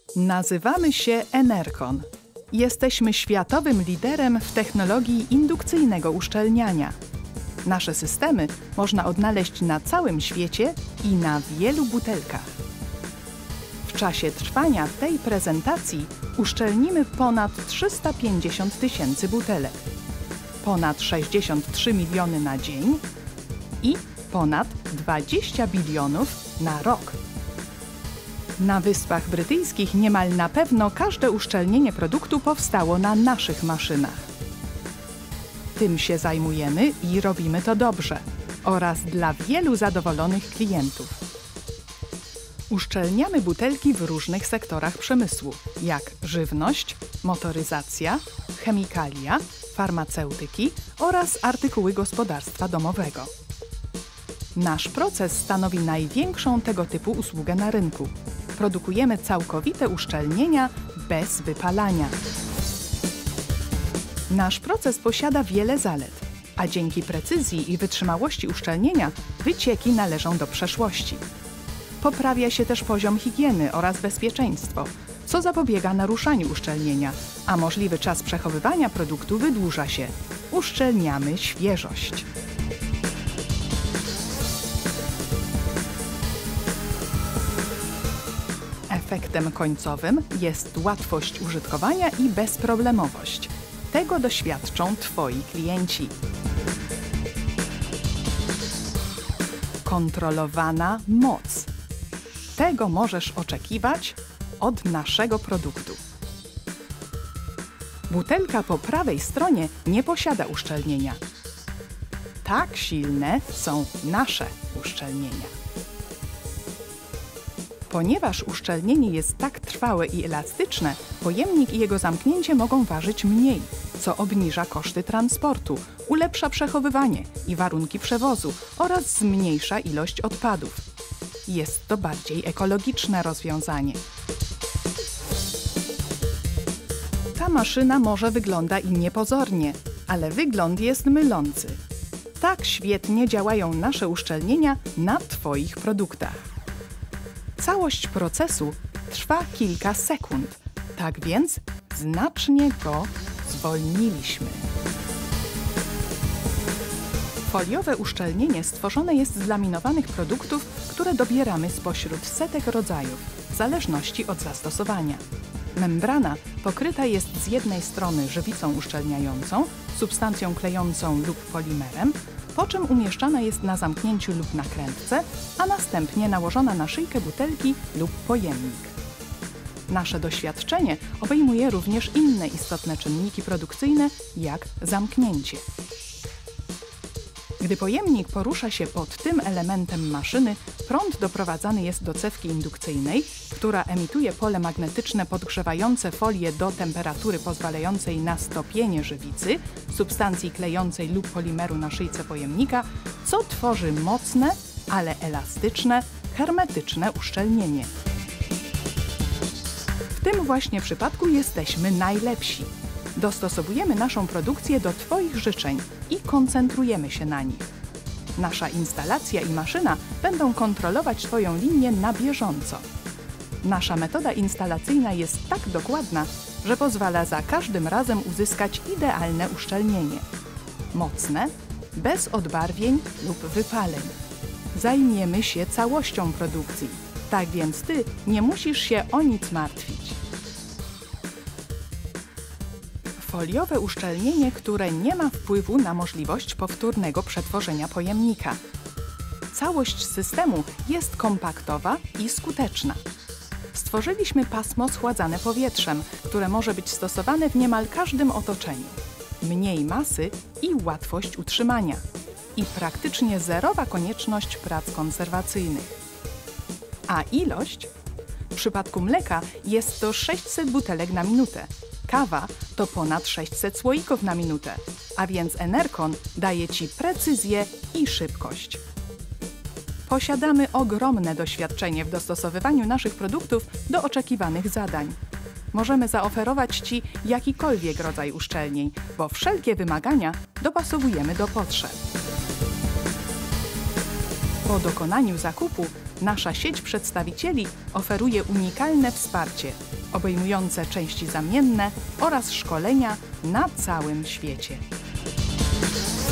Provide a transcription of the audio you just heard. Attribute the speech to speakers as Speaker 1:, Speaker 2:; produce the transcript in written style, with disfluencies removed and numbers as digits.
Speaker 1: Nazywamy się Enercon. Jesteśmy światowym liderem w technologii indukcyjnego uszczelniania. Nasze systemy można odnaleźć na całym świecie i na wielu butelkach. W czasie trwania tej prezentacji uszczelnimy ponad 350 000 butelek, ponad 63 miliony na dzień i ponad 20 bilionów na rok. Na Wyspach Brytyjskich niemal na pewno każde uszczelnienie produktu powstało na naszych maszynach. Tym się zajmujemy i robimy to dobrze oraz dla wielu zadowolonych klientów. Uszczelniamy butelki w różnych sektorach przemysłu, jak żywność, motoryzacja, chemikalia, farmaceutyki oraz artykuły gospodarstwa domowego. Nasz proces stanowi największą tego typu usługę na rynku. Produkujemy całkowite uszczelnienia bez wypalania. Nasz proces posiada wiele zalet, a dzięki precyzji i wytrzymałości uszczelnienia wycieki należą do przeszłości. Poprawia się też poziom higieny oraz bezpieczeństwo, co zapobiega naruszaniu uszczelnienia, a możliwy czas przechowywania produktu wydłuża się. Uszczelniamy świeżość. Efektem końcowym jest łatwość użytkowania i bezproblemowość. Tego doświadczą Twoi klienci. Kontrolowana moc. Tego możesz oczekiwać od naszego produktu. Butelka po prawej stronie nie posiada uszczelnienia. Tak silne są nasze uszczelnienia. Ponieważ uszczelnienie jest tak trwałe i elastyczne, pojemnik i jego zamknięcie mogą ważyć mniej, co obniża koszty transportu, ulepsza przechowywanie i warunki przewozu oraz zmniejsza ilość odpadów. Jest to bardziej ekologiczne rozwiązanie. Ta maszyna może wygląda i niepozornie, ale wygląd jest mylący. Tak świetnie działają nasze uszczelnienia na Twoich produktach. Całość procesu trwa kilka sekund, tak więc znacznie go zwolniliśmy. Foliowe uszczelnienie stworzone jest z laminowanych produktów, które dobieramy spośród setek rodzajów, w zależności od zastosowania. Membrana pokryta jest z jednej strony żywicą uszczelniającą, substancją klejącą lub polimerem, po czym umieszczana jest na zamknięciu lub nakrętce, a następnie nałożona na szyjkę butelki lub pojemnik. Nasze doświadczenie obejmuje również inne istotne czynniki produkcyjne, jak zamknięcie. Gdy pojemnik porusza się pod tym elementem maszyny, prąd doprowadzany jest do cewki indukcyjnej, która emituje pole magnetyczne podgrzewające folię do temperatury pozwalającej na stopienie żywicy, substancji klejącej lub polimeru na szyjce pojemnika, co tworzy mocne, ale elastyczne, hermetyczne uszczelnienie. W tym właśnie przypadku jesteśmy najlepsi. Dostosowujemy naszą produkcję do Twoich życzeń i koncentrujemy się na nich. Nasza instalacja i maszyna będą kontrolować Twoją linię na bieżąco. Nasza metoda instalacyjna jest tak dokładna, że pozwala za każdym razem uzyskać idealne uszczelnienie. Mocne, bez odbarwień lub wypaleń. Zajmiemy się całością produkcji, tak więc Ty nie musisz się o nic martwić. Foliowe uszczelnienie, które nie ma wpływu na możliwość powtórnego przetworzenia pojemnika. Całość systemu jest kompaktowa i skuteczna. Stworzyliśmy pasmo schładzane powietrzem, które może być stosowane w niemal każdym otoczeniu. Mniej masy i łatwość utrzymania. I praktycznie zerowa konieczność prac konserwacyjnych. A ilość? W przypadku mleka jest to 600 butelek na minutę. Kawa to ponad 600 słoików na minutę, a więc Enercon daje Ci precyzję i szybkość. Posiadamy ogromne doświadczenie w dostosowywaniu naszych produktów do oczekiwanych zadań. Możemy zaoferować Ci jakikolwiek rodzaj uszczelnień, bo wszelkie wymagania dopasowujemy do potrzeb. Po dokonaniu zakupu Nasza sieć przedstawicieli oferuje unikalne wsparcie, obejmujące części zamienne oraz szkolenia na całym świecie.